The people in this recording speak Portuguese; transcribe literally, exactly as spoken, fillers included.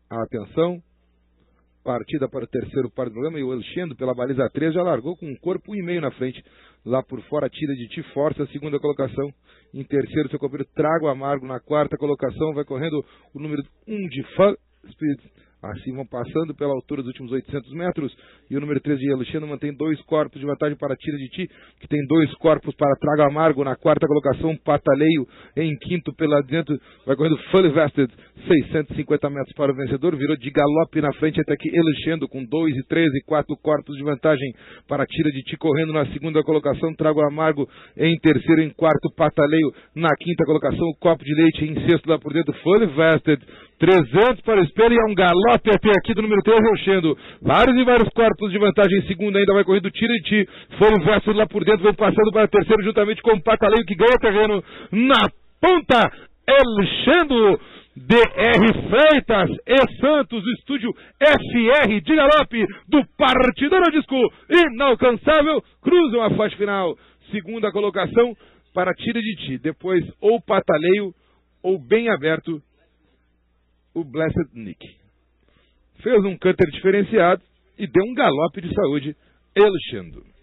Atenção. Partida para o terceiro par do programa. E o Alexandre, pela baliza três, já largou com um corpo e meio na frente. Lá por fora, tira de ti, força a segunda colocação. Em terceiro, seu companheiro Trago Amargo. Na quarta colocação, vai correndo o número um de Fun Speed. Assim vão passando pela altura dos últimos oitocentos metros. E o número três de Alexandre mantém dois corpos de vantagem para Tira de Ti, que tem dois corpos para Trago Amargo. Na quarta colocação, Pataleio. Em quinto, pela dentro, vai correndo Fully Vested. seiscentos e cinquenta metros para o vencedor. Virou de galope na frente até aqui Alexandre com dois e treze e quatro corpos de vantagem para Tira de Ti. Correndo na segunda colocação, Trago Amargo. Em terceiro, em quarto, Pataleio. Na quinta colocação, o Copo de Leite. Em sexto, lá por dentro, Fully Vested. trezentos para o espelho e é um galope até aqui do número três, Alexandre. Vários e vários corpos de vantagem. Em segundo ainda vai correndo Tira de Ti. Foi o verso lá por dentro, vem passando para terceiro juntamente com o Pataleio, que ganha terreno na ponta. Alexandre D R Freitas e Santos, o estúdio F R de galope do Partidão ao Disco Inalcançável, cruzam a faixa final. Segunda colocação para Tira de Ti. Depois ou Pataleio ou bem aberto o Blessed Nick. Fez um cutter diferenciado e deu um galope de saúde, Alexandre.